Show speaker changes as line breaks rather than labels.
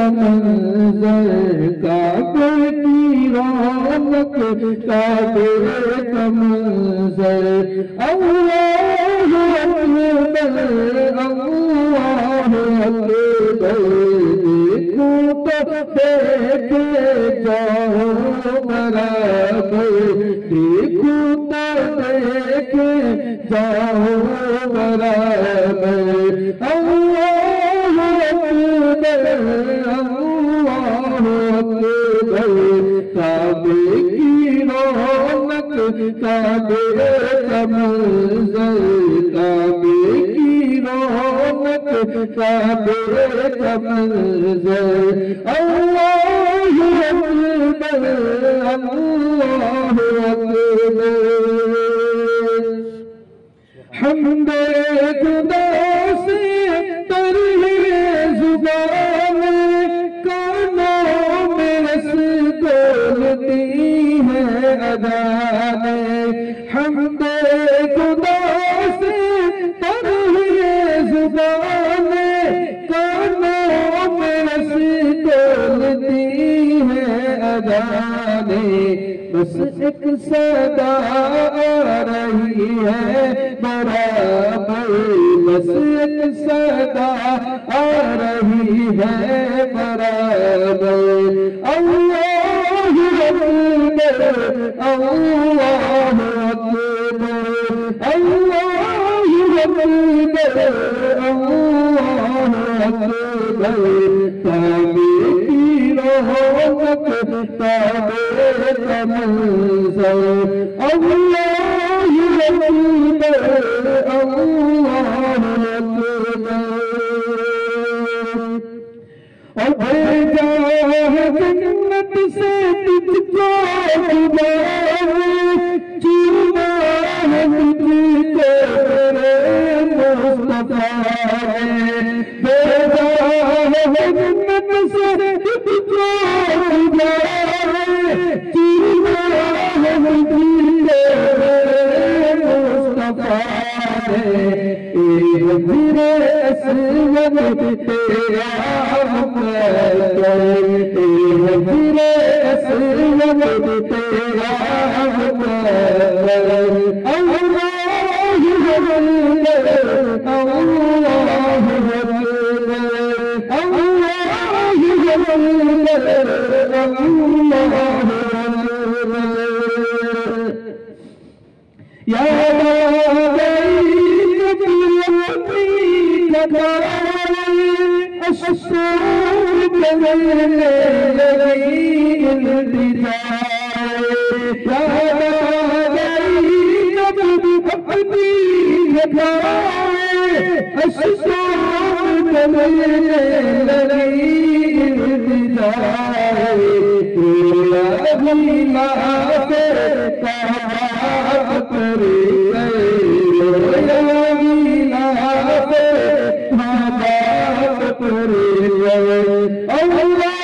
منظر کعبے کی رونق کعبے کا منظر اللہ اکبر اللہ اکبر دیکھوں تو دیکھے جاؤ برابر دیکھوں تو دیکھے جاؤ برابر اللہ اکبر کعبے کی رونق کعبے کا منظر کعبے کی رونق کعبے کا منظر اللہ اکبر اللہ اکبر حمد خدا سے تر ہے زبان کانوں میں رس گولتی ہے ادائیں حمد خدا سے تر ہے زبان کانوں میں رس گولتی ہے ادائیں بس ایک صدا آ رہی ہے برابر بس ایک صدا آ رہی ہے برابر اللہ اکبر اللہ اکبر اللہ اکبر اللہ اکبر کعبے کی رونق کعبے کا منظر اللہ اکبر اللہ اکبر اور بھیجا ہے جنت سے تجھ کو خدا چنا ہے تجھ کو تیرے مصطفیٰ بھیجا ہے جنت سے تجھ کو خدا چنا ہے تجھ کو تیرے مصطفیٰ میرے اسود تیرا میرے اسود تیرا الشور کرنے لگی التجائے یاد آئی جب اپنی لگائے الشور کرنے لگی التجائے تیرا بھیلا سے کعبہ پر گئے تیرا بھیلا سے کعبہ پر گئے اللہ